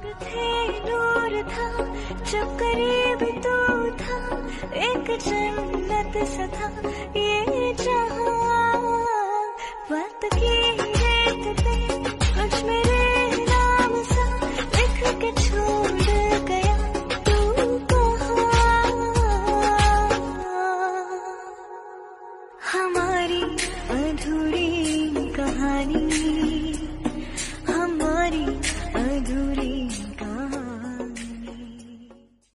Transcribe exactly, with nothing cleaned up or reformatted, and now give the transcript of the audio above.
थे नूर था जब करीब तू था, एक जन्नत सा था ये